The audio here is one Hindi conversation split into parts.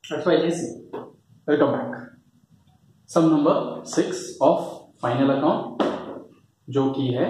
XYZ, welcome back. Sum number 6 of final account जो कि है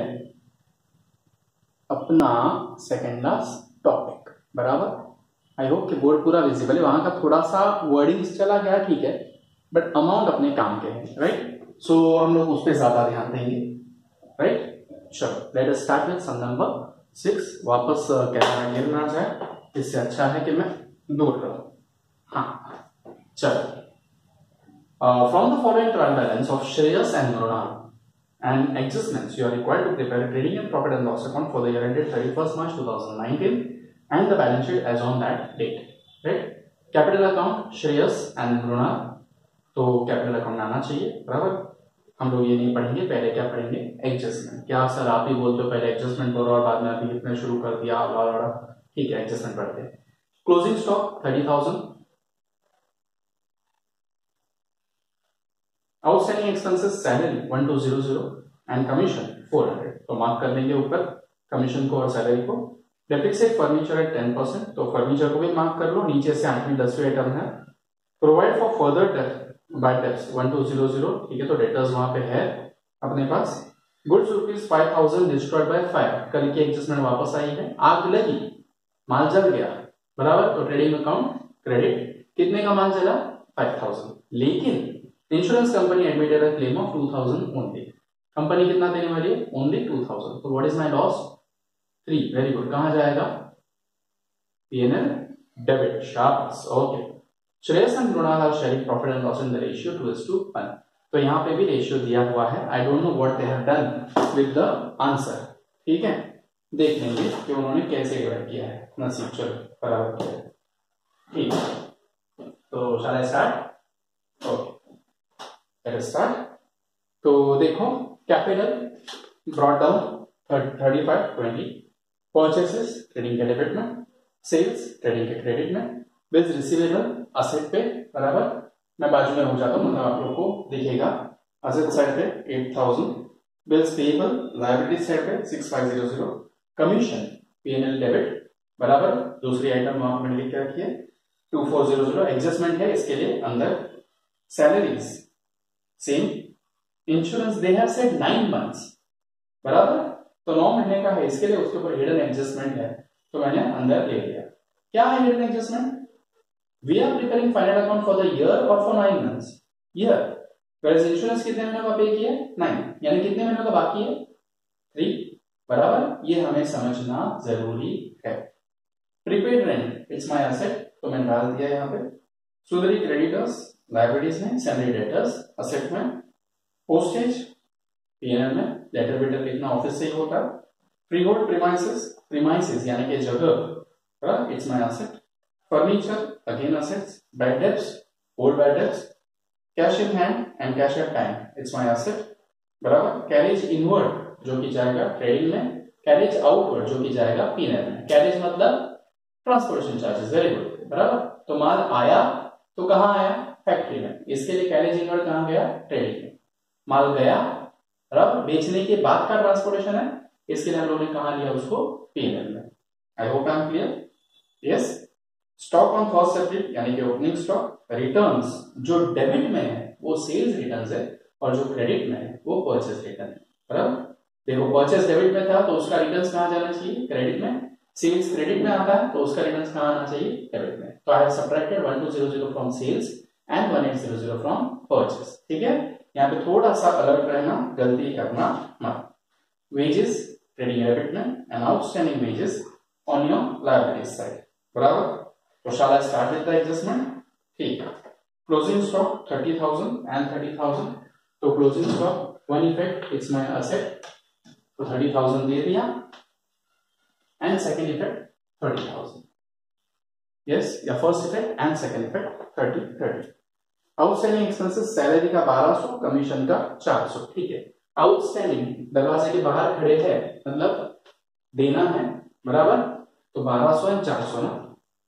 अपना सेकेंड लास्ट टॉपिक, बराबर। आई होप कि बोर्ड पूरा विजिबल है। वहां का थोड़ा सा वर्डिंग चला गया, ठीक है, बट अमाउंट अपने काम के हैं, राइट। सो हम लोग उस पर ज्यादा ध्यान देंगे, राइट। चलो let us start with sum number 6। वापस कैमरा गिर ना जाए, इससे अच्छा है कि मैं दूर रहूं। हाँ चलो, from the following trial balance of Shreyas and Mrunal and adjustments, you are required to prepare a trading and profit and loss account for the year ended 31st March 2019 and the balance sheet as on that date, right? Capital account Shreyas and Mrunal, तो कैपिटल अकाउंट आना चाहिए, बराबर। हम लोग ये नहीं पढ़ेंगे, पहले क्या पढ़ेंगे? एडजस्टमेंट। क्या सर आप ही बोलते हो पहले एडजस्टमेंट करो और बाद में अभी इतना शुरू कर दिया, ठीक है, एडजस्टमेंट पढ़ते हैं। Closing stock 30,000, outstanding expenses salary 1200 and commission 400, तो मार्क कर देंगे ऊपर कमीशन को और सैलरी को। डेप्रिसिएट फर्नीचर एट 10%, तो फर्नीचर को भी मार्क कर लो। नीचे से 8वीं 10वीं आइटम है। Provide for further bad debts 1200, ठीक है, तो डेटर्स वहां पे है अपने पास। गुड्स ₹5,000 डिस्ट्रॉयड बाय फायर, कल की एडजस्टमेंट वापस आई है। आग लगी, माल जल गया, बराबर, तो ट्रेडिंग अकाउंट क्रेडिट। कितने का माल जला? 5,000, लेकिन insurance company admitted a claim of 2,000 only. Company कितना देने वाली है? ओनली 2,000, तो what is my loss? 3। Very good. कहां जाएगा? PNL debit. शाबाश, okay. Shreyas and Mrunal are sharing profit and loss in the ratio 2:1, तो यहां पे भी रेशियो दिया हुआ है। I don't know what they have done with the answer, ठीक है, देख लेंगे कि उन्होंने कैसे डिवाइड किया है। नसीब, चलो बराबर किया है, ठीक है। तो shall I start? Okay, start. तो देखो, capital brought down 3520, purchases trading के डेबिट में, सेल्स ट्रेडिंग के क्रेडिट में, बिल्स रिसीवेबल असेट पे, बराबर। मैं बाजू में हो जाता हूं, मतलब आप लोग को दिखेगा। असेट साइड पे 8,000, बिल्स पेएबल लायबिलिटी साइड पे 6500, कमीशन पीएनएल डेबिट, बराबर। दूसरी आइटम वहां पर लिख के रखिए 2400, एडजस्टमेंट है इसके लिए अंदर। Salaries same, insurance they have said 9 months, बराबर, तो 9 महीने का है इसके लिए, उसके ऊपर हिडन एडजस्टमेंट है, तो मैंने अंदर ले लिया। क्या है hidden adjustment? We are preparing final account for the year और for 9 months year, where insurance कितने महीनों का पे किया? 9, यानी कितने महीनों का बाकी है? 3, बराबर। ये हमें समझना जरूरी है। Prepaid rent it's my asset, तो मैंने डाल दिया यहाँ पे। सुदरी क्रेडिटर्स लायबिलिटीज में, सैलरी डेटर्स असेट में, पोस्टेज पीएनएल में, लेटर बेटर कितना ऑफिस से ही होता है। फ्रीहोल्ड प्रीमाइसेस यानी कि जगह, it's my asset. Furniture again assets. Bad debts old bad debts. Cash in hand and cash at time, it's my asset, बराबर। कैरेज इनवर्ड जो कि जाएगा ट्रेडिंग में, कैरेज आउटवर्ड जो कि जाएगा पीएनएल में। कैरेज मतलब ट्रांसपोर्टेशन चार्जेस, वेरी गुड, बराबर। तो माल आया तो कहां आया? फैक्ट्री में, इसके लिए कैरेज इनवर्ड कहां गया? ट्रेडिंग में। माल गया, बराबर, बेचने के बाद का ट्रांसपोर्टेशन है, इसके लिए हम लोगों ने कहा लिया उसको? पीएनएल में। I hope I am clear? Yes. Stock on first separate यानी कि ओपनिंग स्टॉक। रिटर्न्स जो डेबिट में है वो सेल्स रिटर्न्स है, और जो क्रेडिट में है वो परचेस रिटर्न है, बराबर। देखो, परचेस डेबिट में था तो उसका रिटर्न्स कहां जाना चाहिए? क्रेडिट में। सेल्स क्रेडिट में आता है तो उसका रिटर्न्स कहां आना चाहिए? डेबिट में। तो I have subtracted 1200 from sales and 1800 from purchase, ठीक है। यहाँ पे थोड़ा सा अलर्ट रहना, गलती करना मत। वेजेस ट्रेडिंग डेबिट में and outstanding wages on your liabilities side, बराबर। तो shall I start with the adjustment? ठीक है। क्लोजिंग स्टॉक 30,000 एंड 30,000, तो closing stock one effect it's my asset, तो 30,000 दे दिया, एंड सेकेंड इफेक्ट 30,000, यस, या first effect and second effect 30. Outstanding expenses salary का 1200, कमीशन का 400, ठीक है। आउटस्टैंडिंग दरवाजे के बाहर खड़े हैं, मतलब देना है, बराबर, तो 1200 एंड 400 ना,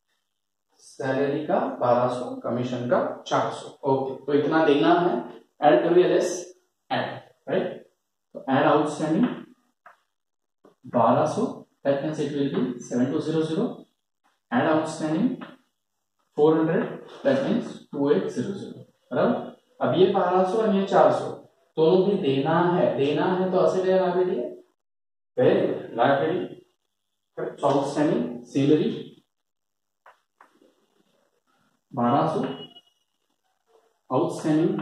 सैलरी का 1200, कमीशन का 400, ओके, तो इतना देना है। ऐड करिए, लेस ऐड, राइट, तो add outstanding 1200, that means it will be 7200, add outstanding 400 that means 2800 बराबर। अब ये 1200 और ये 400 दोनों भी देना है तो असेट है लायबिलिटी है, very good liability. Outstanding salary 1200, outstanding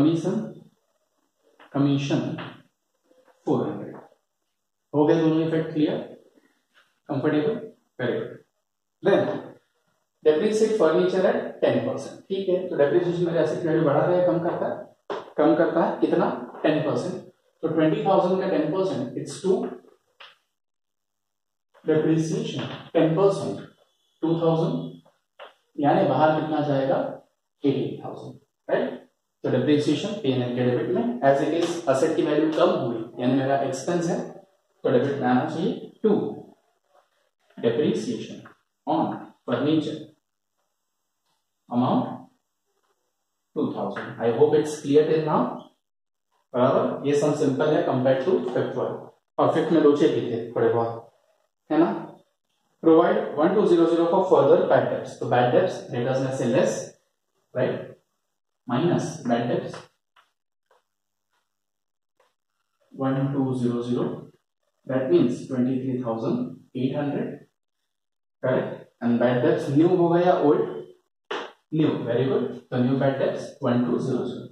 commission 400। हो गए दोनों effect clear, comfortable, very good. Then depreciate furniture at 10%, ठीक है। तो डेप्रिसिएशन मेरे एसेट वैल्यू बढ़ा रहा है, कम करता है कितना 10%। तो 20,000 का 10% इट्स 2, डेप्रिसिएशन 10% 2,000, यानी बाहर कितना जाएगा 18,000, राइट। तो डेप्रिसिएशन P&L के डेबिट में, एज इट इज असेट की वैल्यू कम हुई यानी मेरा एक्सपेंस है तो डेबिट में आना चाहिए 2, depreciation on furniture amount 2,000। I hope it's clear till now, बराबर। ये सब सिंपल है कंपेयर टू फिफ्थ वन, और फिफ्थ में लोचे भी थे थोड़े बहुत, है ना। Provide 1200 for further bad debts, तो बैड डेब्ट्स डेटर्स में से less, right, minus bad debts 1200 that means 23,800, correct. And bad debts new होगा या ओल्ड, न्यू, वेरी गुड। तो न्यू बैड डेब्ट्स 1200,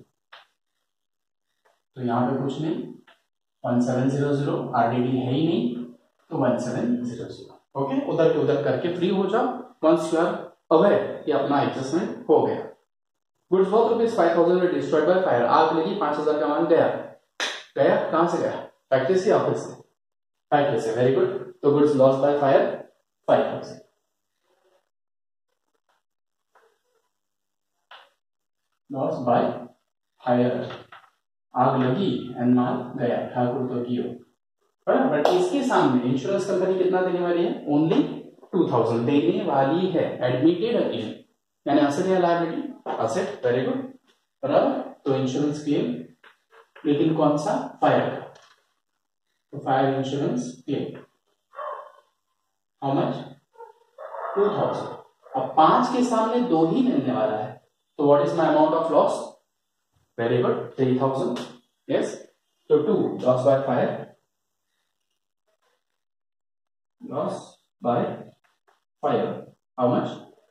तो यहां पे कुछ नहीं, 1700, आरडीडी है ही नहीं तो 1700, ओके। उधर के उधर करके फ्री हो जाओ वंस यू आर अवेयर कि अपना एडजस्टमेंट हो गया। गुड्स वर्थ रुपीज 5,000 में डिस्ट्रॉयड बाय फायर, आग लगी, 5,000 का माल गया, कहां से गया, फैक्ट्री से ऑफिस से, फैक्ट्री से, वेरी गुड। तो goods loss by fire 5,000, loss by fire, आग लगी एंड माल गया, ठाकुर तो कियो, बट इसके सामने इंश्योरेंस कंपनी कितना देने वाली है, ओनली 2,000 देने वाली है, एडमिटेड अगेन, यानी असेट या लायबिलिटी, असेट, वेरी गुड, बराबर। तो इंश्योरेंस क्लेम, लेकिन कौन सा, फायर का, तो fire insurance claim how much 2,000। अब 5 के सामने 2 ही मिलने वाला है, तो what is my amount of loss, very good 3,000, yes. तो 2 loss by fire, loss by fire, how much,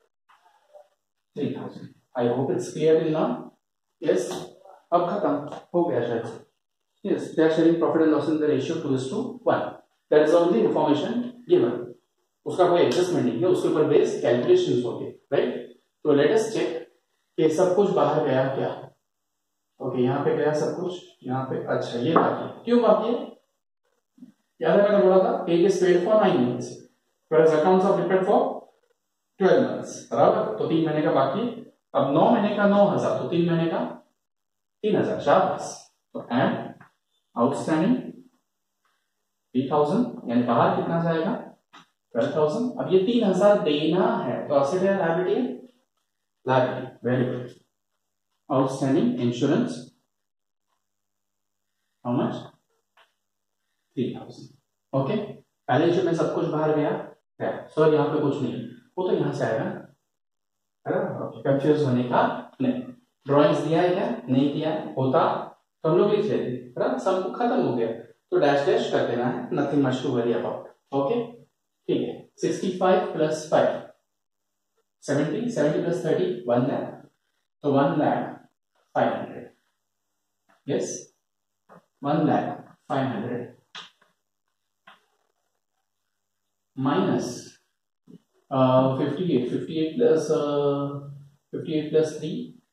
3,000। I hope it's clear till now, yes। अब खत्म हो गया शायद, yes। They are sharing profit and loss in the ratio 2:1, that is only information given, उसका कोई एडजस्टमेंट नहीं है, उसके ऊपर बेस कैलकुलेशंस होंगे, राइट। तो लेट अस चेक कि सब कुछ बाहर गया क्या, ओके। यहाँ पे गया सब कुछ, यहाँ पे, अच्छा ये बाकी, क्यों बाकी है, याद है मैंने बोला था page is paid for 9 months, whereas accounts are prepared for 12 months, बराबर। तो 3 महीने का बाकी, अब 9 महीने का 9,000, तो 3 महीने का 3,000, शाबाश। तो एंड आउटस्टैंडिंग 3,000, यानी बाहर कितना जाएगा 12,000। अब ये 3,000 देना है तो असेट है लायबिलिटी है, liability, very good. Outstanding insurance how much 3,000, okay. Balance sheet में सब कुछ बाहर गया, सर यहाँ पे कुछ नहीं, वो तो यहाँ से आएगा, कंफ्यूज होने का नहीं। ड्राइंग्स दिया है क्या, नहीं दिया है, होता तो हम लोग लिख लेते, बराबर, सब खत्म हो गया, तो डैश डैश कर देना है, nothing much to worry about, okay, ठीक है। 65 प्लस 5 70, 70 प्लस 30 1 लाख, तो 1,05,000, यस 1,05,000 minus 58 plus 3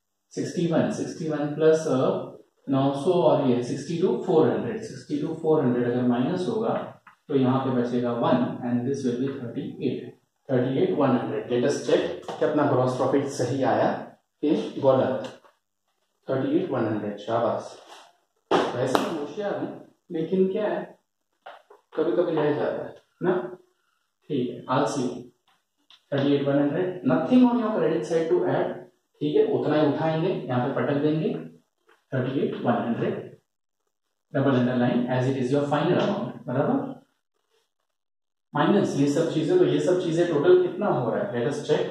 61 plus 900 और ये 62,400 अगर माइनस होगा तो यहाँ पे बचेगा 1 and this will be 38,100। Let us check कि अपना ग्रॉस प्रॉफिट सही आया कि गलत। 38,100, शाबाश। वैसे मैं होशियार हूँ लेकिन क्या है कभी कभी रह जाता है ना, ठीक है। I'll see 38,100, nothing on your credit side to add, ठीक है, उतना ही उठाएंगे, यहाँ पे पटक देंगे 38,100, double underline as it is your final amount, बराबर। माइनस ये सब चीजें, तो ये सब चीजें टोटल कितना हो रहा है, लेट अस चेक।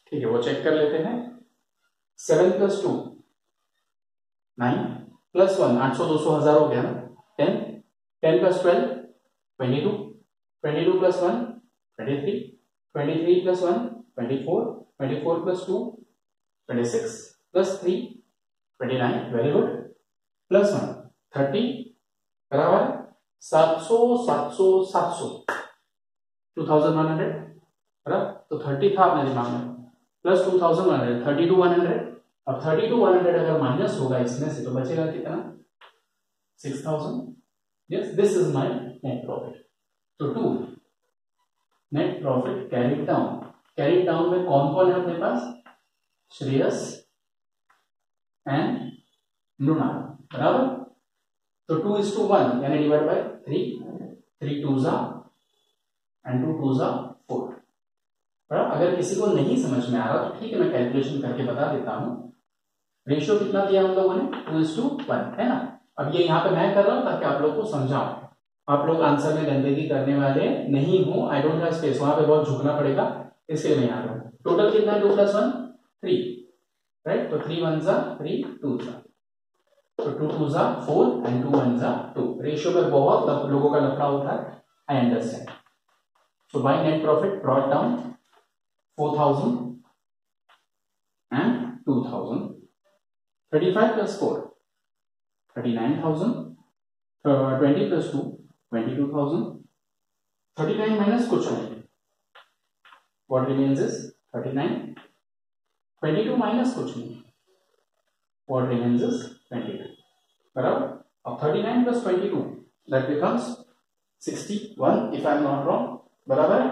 ठीक है, वो चेक कर लेते हैं। 7 + 2 9 + 1 800 200 1000 हो गया ना। 10 10 + 12 22 22 + 1 23 23 + 1 24 24 + 2 26 + 3 29 वेरी गुड +1 30 बराबर 700 700 700 2100 बराबर। तो 30 था अपने दिमाग में प्लस 2100 32 100। अब 32 100 अगर माइनस होगा इसमें से तो बचेगा कितना 6000। Yes this is my net profit. तो 2 नेट प्रॉफिट कैरिड डाउन में कौन कौन है अपने पास श्रेयस एंड मृणाल बराबर। तो 2:1 यानी divide by 3 2s and 2 2s 4 बराबर। अगर किसी को नहीं समझ में आ रहा तो ठीक है मैं कैलकुलेशन करके बता देता हूं। रेशियो कितना दिया हम लोगों ने 2:1 है ना। अब ये यहाँ पे मैं कर रहा हूं ताकि आप लोग को समझाऊं, आप लोग आंसर में गंदगी करने वाले नहीं हो। आई डोंट हैव स्पेस, वहां पे बहुत झुकना पड़ेगा इसलिए मैं यहाँ पे टोटल कितना है 2 + 1 3 राइट। तो 3 1s 3 2s तो 2 2s 4 एंड 2 1s 2। रेशियो में बहुत लोगों का लफड़ा होता है I understand. So by net profit brought down 4000 and 2000 35 + 4 39,000 20 + 2 22,000 39 minus कुछ नहीं what remains is 39 22 minus कुछ नहीं what remains is 22 बराबर। अब 39 + 22 that becomes 61 if I am not wrong बराबर।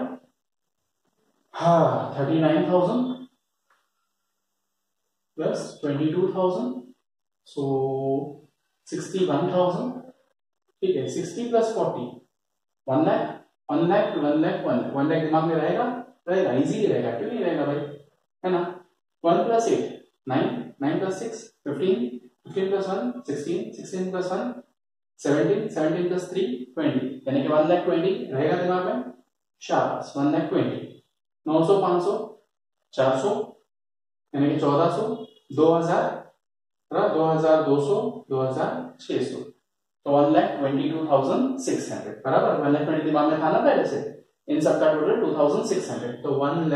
हाँ 39,000 plus 22,000 so 61,000 ठीक है। 60 + 40 1 लाख 1 लाख 1 लाख 1 लाख दिमाग में रहेगा इजी रहेगा क्यों नहीं रहेगा भाई है ना। 1 + 8 9 9 + 6 15 15 + 1 16 16 + 1 17 17 + 3 20 यानी कि 1 लाख 20 रहेगा दिमाग में। शाबाश 1 लाख 20 900 500 400 यानी कि 1400 2000 2200 2600 तो 1,22,600 बराबर। 1,20,000 दिमाग में था ना पहले से, इन सब का टोटल 2,600 तो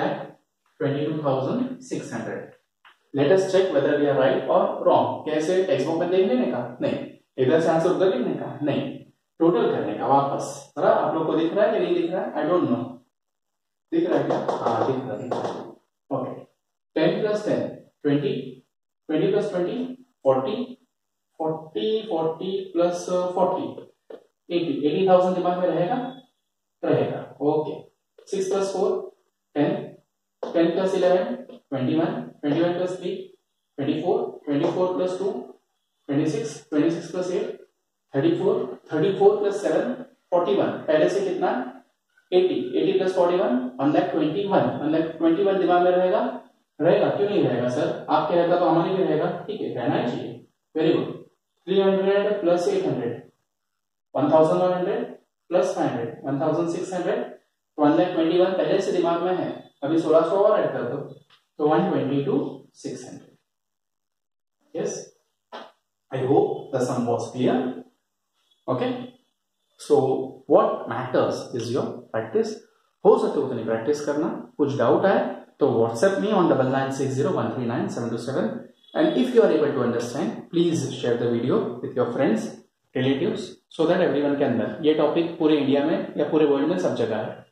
1,22,600। Let us check whether we are right और रॉन्ग। कैसे टेक्स्ट बुक में देख लेने का नहीं, इधर से आंसर उधर लिखने का नहीं, टोटल करने का वापस बराबर। आप लोग को दिख रहा है कि नहीं दिख रहा है आई डोंट नो, दिख रहा है क्या? हाँ दिख रहा है ओके। 10 + 10 20 20 + 20 40 40 40 + 40 80 80,000 दिमाग में रहेगा ओके। 6 + 4 10 10 + 11 21 21 + 3 24 24 + 2 26 26 + 8 34 34 + 7 41 पहले से कितना 80 80 + 41 1,21,000 1,21,000 दिमाग में रहेगा क्यों नहीं रहेगा सर? आपके रहेगा तो हमारे भी रहेगा ठीक है, रहना ही चाहिए। Very good. 300 + 800 1,100 + 500 1,600 1,21,000 पहले से दिमाग में है, अभी 1600 और ऐड कर दो तो 122,600। Yes I hope the sum was clear okay. So what matters is your practice. हो सके उतनी प्रैक्टिस करना। कुछ डाउट आए तो WhatsApp me on 9960139727 and if you are able to understand please share the video with your friends relatives so that everyone can learn। ये टॉपिक पूरे इंडिया में या पूरे वर्ल्ड में सब जगह है।